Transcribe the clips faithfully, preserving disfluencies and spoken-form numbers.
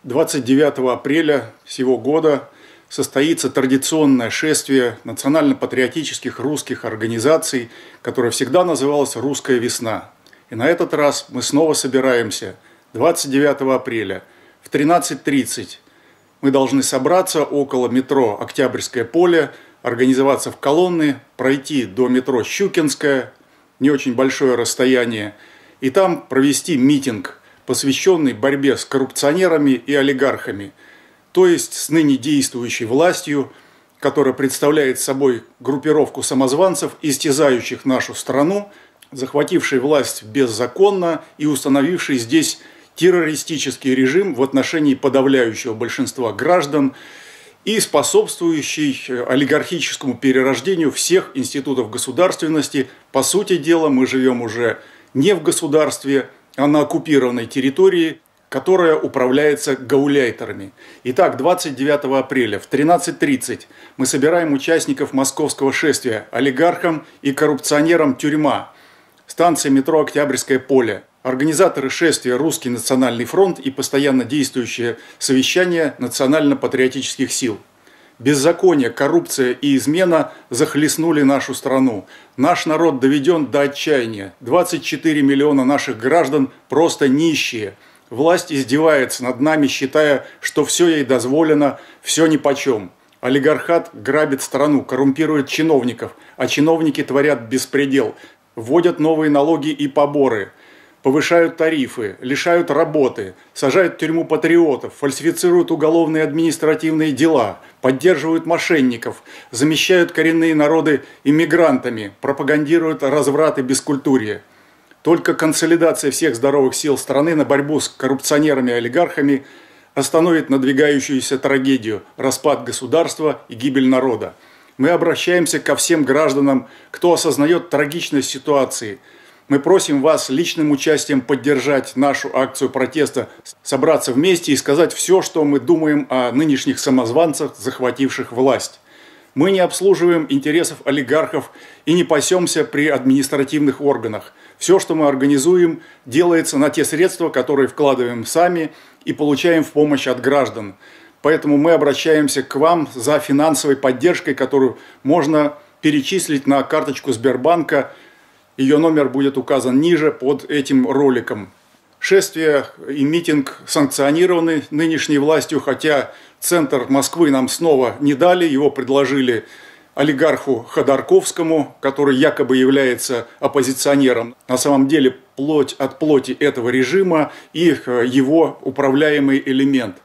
двадцать девятого апреля сего года состоится традиционное шествие национально-патриотических русских организаций, которое всегда называлось «Русская весна». И на этот раз мы снова собираемся двадцать девятого апреля в тринадцать тридцать. Мы должны собраться около метро «Октябрьское поле», организоваться в колонны, пройти до метро «Щукинское», не очень большое расстояние, и там провести митинг, посвященный борьбе с коррупционерами и олигархами, то есть с ныне действующей властью, которая представляет собой группировку самозванцев, истязающих нашу страну, захватившей власть беззаконно и установившей здесь террористический режим в отношении подавляющего большинства граждан и способствующий олигархическому перерождению всех институтов государственности. По сути дела, мы живем уже не в государстве, а на оккупированной территории, которая управляется гауляйтерами. Итак, двадцать девятого апреля в тринадцать тридцать мы собираем участников московского шествия «Олигархам и коррупционерам тюрьма», станция метро «Октябрьское поле». Организаторы шествия «Русский национальный фронт» и постоянно действующее совещание национально-патриотических сил. Беззаконие, коррупция и измена захлестнули нашу страну. Наш народ доведен до отчаяния. двадцать четыре миллиона наших граждан просто нищие. Власть издевается над нами, считая, что все ей дозволено, все нипочем. Олигархат грабит страну, коррумпирует чиновников, а чиновники творят беспредел, вводят новые налоги и поборы, повышают тарифы, лишают работы, сажают в тюрьму патриотов, фальсифицируют уголовные и административные дела, поддерживают мошенников, замещают коренные народы иммигрантами, пропагандируют разврат и бескультурье. Только консолидация всех здоровых сил страны на борьбу с коррупционерами и олигархами остановит надвигающуюся трагедию, распад государства и гибель народа. Мы обращаемся ко всем гражданам, кто осознает трагичность ситуации. Мы просим вас личным участием поддержать нашу акцию протеста, собраться вместе и сказать все, что мы думаем о нынешних самозванцах, захвативших власть. Мы не обслуживаем интересов олигархов и не пасемся при административных органах. Все, что мы организуем, делается на те средства, которые вкладываем сами и получаем в помощь от граждан. Поэтому мы обращаемся к вам за финансовой поддержкой, которую можно перечислить на карточку Сбербанка. Ее номер будет указан ниже под этим роликом. Шествие и митинг санкционированы нынешней властью, хотя центр Москвы нам снова не дали. Его предложили олигарху Ходорковскому, который якобы является оппозиционером. На самом деле плоть от плоти этого режима и его управляемый элемент.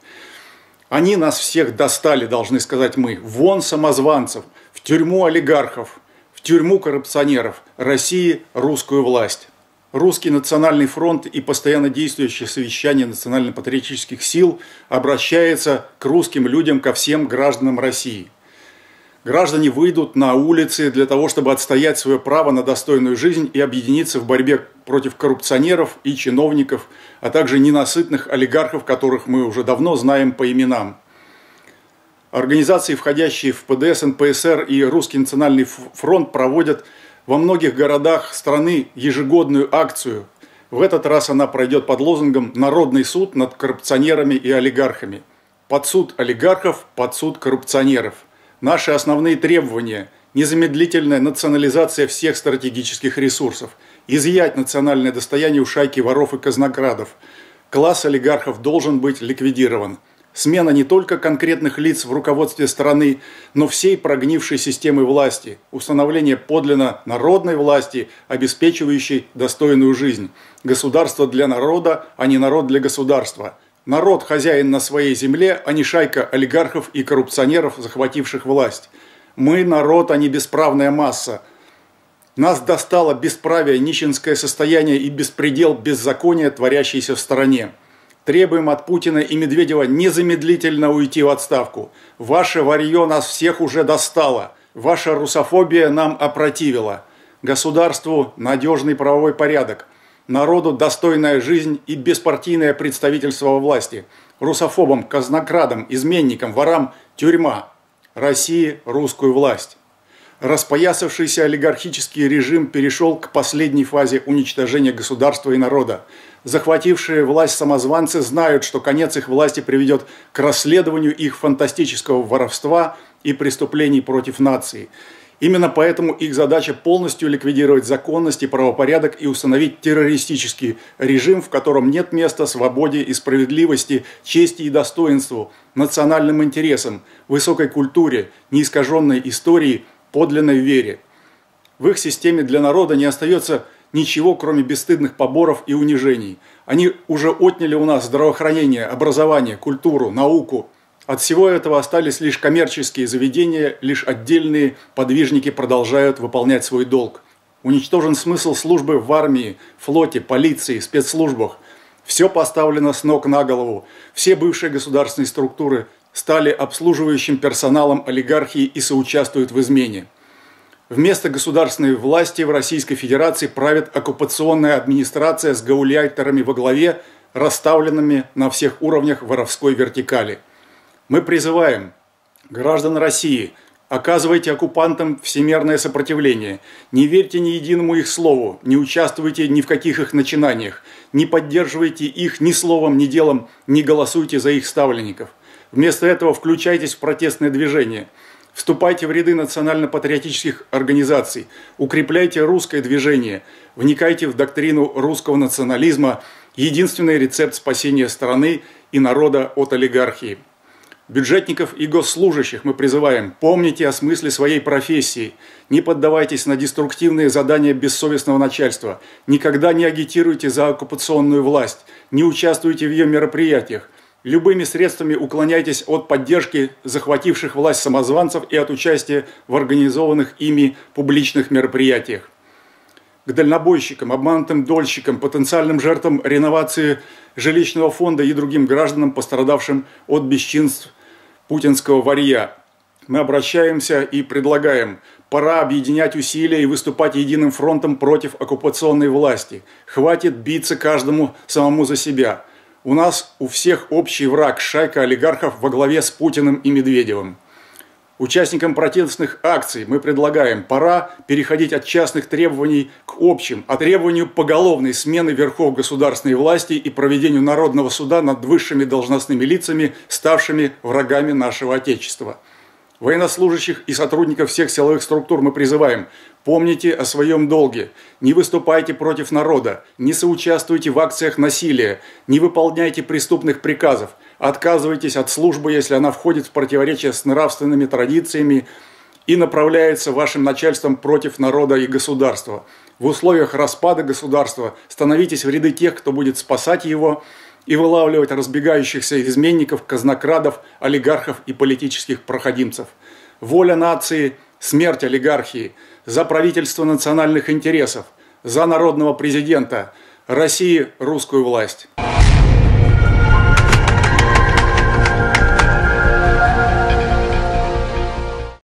Они нас всех достали, должны сказать мы. Вон самозванцев, в тюрьму олигархов, в тюрьму коррупционеров, России русскую власть. Русский национальный фронт и постоянно действующее совещание национально-патриотических сил обращается к русским людям, ко всем гражданам России. Граждане выйдут на улицы для того, чтобы отстоять свое право на достойную жизнь и объединиться в борьбе против коррупционеров и чиновников, а также ненасытных олигархов, которых мы уже давно знаем по именам. Организации, входящие в ПДС, эн пэ эс эр и Русский национальный фронт, проводят во многих городах страны ежегодную акцию. В этот раз она пройдет под лозунгом «Народный суд над коррупционерами и олигархами». Под суд олигархов, под суд коррупционеров. Наши основные требования – незамедлительная национализация всех стратегических ресурсов, изъять национальное достояние у шайки воров и казнокрадов. Класс олигархов должен быть ликвидирован. Смена не только конкретных лиц в руководстве страны, но всей прогнившей системы власти, установление подлинно народной власти, обеспечивающей достойную жизнь. Государство для народа, а не народ для государства. Народ хозяин на своей земле, а не шайка олигархов и коррупционеров, захвативших власть. Мы народ, а не бесправная масса. Нас достало бесправие, нищенское состояние и беспредел беззакония, творящийся в стране. Требуем от Путина и Медведева незамедлительно уйти в отставку. Ваше варье нас всех уже достало. Ваша русофобия нам опротивила. Государству надежный правовой порядок. Народу достойная жизнь и беспартийное представительство во власти. Русофобам, казнокрадам, изменникам, ворам – тюрьма. России – русскую власть. Распоясавшийся олигархический режим перешел к последней фазе уничтожения государства и народа. Захватившие власть самозванцы знают, что конец их власти приведет к расследованию их фантастического воровства и преступлений против нации. Именно поэтому их задача полностью ликвидировать законность и правопорядок и установить террористический режим, в котором нет места свободе и справедливости, чести и достоинству, национальным интересам, высокой культуре, неискаженной истории, подлинной вере. В их системе для народа не остается ничего, кроме бесстыдных поборов и унижений. Они уже отняли у нас здравоохранение, образование, культуру, науку. От всего этого остались лишь коммерческие заведения, лишь отдельные подвижники продолжают выполнять свой долг. Уничтожен смысл службы в армии, флоте, полиции, спецслужбах. Все поставлено с ног на голову. Все бывшие государственные структуры стали обслуживающим персоналом олигархии и соучаствуют в измене. Вместо государственной власти в Российской Федерации правит оккупационная администрация с гауляйтерами во главе, расставленными на всех уровнях воровской вертикали. Мы призываем граждан России: оказывайте оккупантам всемерное сопротивление, не верьте ни единому их слову, не участвуйте ни в каких их начинаниях, не поддерживайте их ни словом, ни делом, не голосуйте за их ставленников. Вместо этого включайтесь в протестное движение, вступайте в ряды национально-патриотических организаций, укрепляйте русское движение, вникайте в доктрину русского национализма, единственный рецепт спасения страны и народа от олигархии. Бюджетников и госслужащих мы призываем: помните о смысле своей профессии, не поддавайтесь на деструктивные задания бессовестного начальства, никогда не агитируйте за оккупационную власть, не участвуйте в ее мероприятиях, любыми средствами уклоняйтесь от поддержки захвативших власть самозванцев и от участия в организованных ими публичных мероприятиях. К дальнобойщикам, обманутым дольщикам, потенциальным жертвам реновации жилищного фонда и другим гражданам, пострадавшим от бесчинств путинского варья, мы обращаемся и предлагаем: пора объединять усилия и выступать единым фронтом против оккупационной власти. Хватит биться каждому самому за себя. У нас у всех общий враг – шайка олигархов во главе с Путиным и Медведевым. Участникам протестных акций мы предлагаем: пора переходить от частных требований к общим, от требованию поголовной смены верхов государственной власти и проведению народного суда над высшими должностными лицами, ставшими врагами нашего Отечества. Военнослужащих и сотрудников всех силовых структур мы призываем: помните о своем долге, не выступайте против народа, не соучаствуйте в акциях насилия, не выполняйте преступных приказов, отказывайтесь от службы, если она входит в противоречие с нравственными традициями и направляется вашим начальством против народа и государства. В условиях распада государства становитесь в ряды тех, кто будет спасать его и вылавливать разбегающихся изменников, казнокрадов, олигархов и политических проходимцев. Воля нации, смерть олигархии, за правительство национальных интересов, за народного президента, России русскую власть.